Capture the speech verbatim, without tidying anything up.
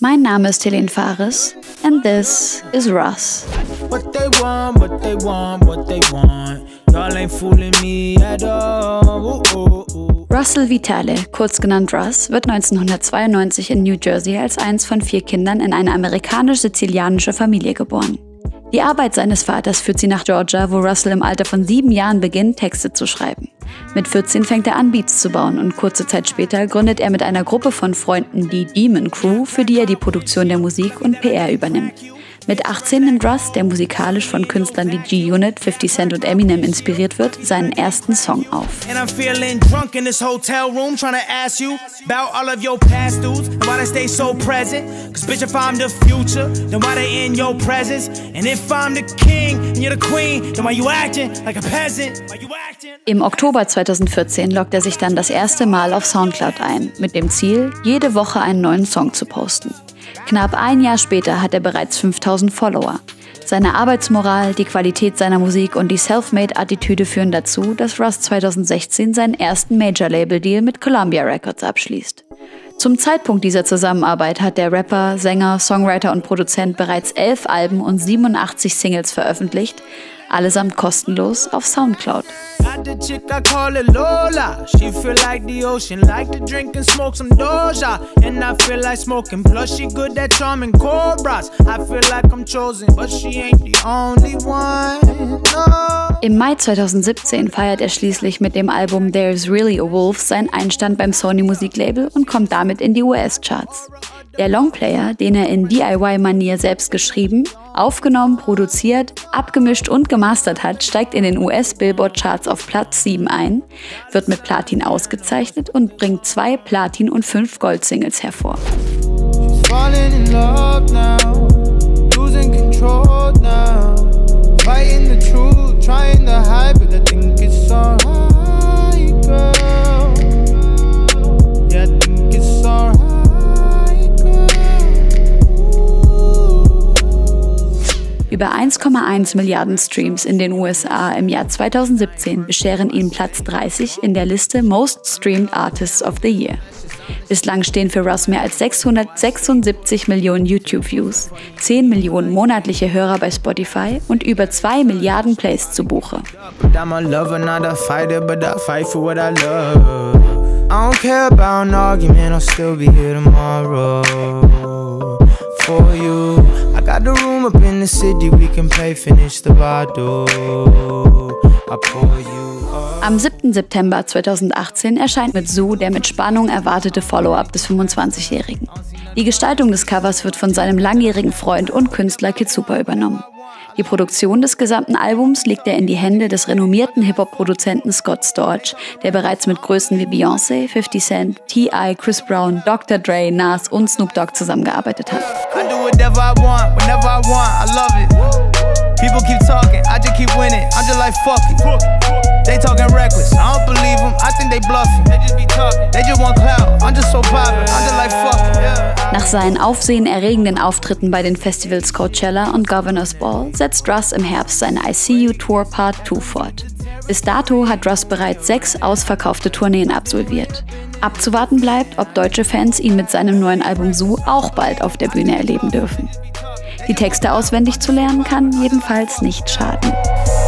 Mein Name ist Helene Fares and this is Russ. What they want, what they want, what they want. Y'all ain't fooling me at all. Ooh, ooh, ooh. Russell Vitale, kurz genannt Russ, wird neunzehnhundertzweiundneunzig in New Jersey als eins von vier Kindern in eine amerikanisch-sizilianische Familie geboren. Die Arbeit seines Vaters führt sie nach Georgia, wo Russell im Alter von sieben Jahren beginnt, Texte zu schreiben. Mit vierzehn fängt er an, Beats zu bauen und kurze Zeit später gründet er mit einer Gruppe von Freunden die Demon Crew, für die er die Produktion der Musik und P R übernimmt. Mit achtzehn nimmt Russ, der musikalisch von Künstlern wie G-Unit, fifty Cent und Eminem inspiriert wird, seinen ersten Song auf. Im Oktober zweitausendvierzehn loggt er sich dann das erste Mal auf Soundcloud ein, mit dem Ziel, jede Woche einen neuen Song zu posten. Knapp ein Jahr später hat er bereits fünftausend Follower. Seine Arbeitsmoral, die Qualität seiner Musik und die Selfmade-Attitüde führen dazu, dass Russ zweitausendsechzehn seinen ersten Major-Label-Deal mit Columbia Records abschließt. Zum Zeitpunkt dieser Zusammenarbeit hat der Rapper, Sänger, Songwriter und Produzent bereits elf Alben und siebenundachtzig Singles veröffentlicht, allesamt kostenlos auf Soundcloud. Im Mai zweitausendsiebzehn feiert er schließlich mit dem Album There's Really a Wolf seinen Einstand beim Sony Musiklabel und kommt damit in die U S-Charts. Der Longplayer, den er in D I Y-Manier selbst geschrieben, aufgenommen, produziert, abgemischt und gemastert hat, steigt in den U S-Billboard-Charts auf Platz sieben ein, wird mit Platin ausgezeichnet und bringt zwei Platin- und fünf Gold-Singles hervor. Über eins Komma eins Milliarden Streams in den U S A im Jahr zweitausendsiebzehn bescheren ihm Platz dreißig in der Liste Most Streamed Artists of the Year. Bislang stehen für Russ mehr als sechshundertsechsundsiebzig Millionen YouTube-Views, zehn Millionen monatliche Hörer bei Spotify und über zwei Milliarden Plays zu Buche. Got the room up in the city, we can play, finish the bottle. I pour you up. Am siebten September zweitausendachtzehn erscheint mit Zoo der mit Spannung erwartete Follow-up des fünfundzwanzigjährigen. Die Gestaltung des Covers wird von seinem langjährigen Freund und Künstler Kid Super übernommen. Die Produktion des gesamten Albums legt er in die Hände des renommierten Hip-Hop-Produzenten Scott Storch, der bereits mit Größen wie Beyoncé, fifty Cent, T I, Chris Brown, Doktor Dre, Nas und Snoop Dogg zusammengearbeitet hat. People keep talking, I just keep winning. I'm just like fuck it. They talking reckless, I don't believe them. I think they bluffing. They just be talking. They just want clout. I'm just so poppin'. I'm just like fuck it. Nach seinen aufsehenerregenden Auftritten bei den Festivals Coachella und Governor's Ball setzt Russ im Herbst seine I See You Tour Part zwei fort. Bis dato hat Russ bereits sechs ausverkaufte Tourneen absolviert. Abzuwarten bleibt, ob deutsche Fans ihn mit seinem neuen Album Zoo auch bald auf der Bühne erleben dürfen. Die Texte auswendig zu lernen kann jedenfalls nicht schaden.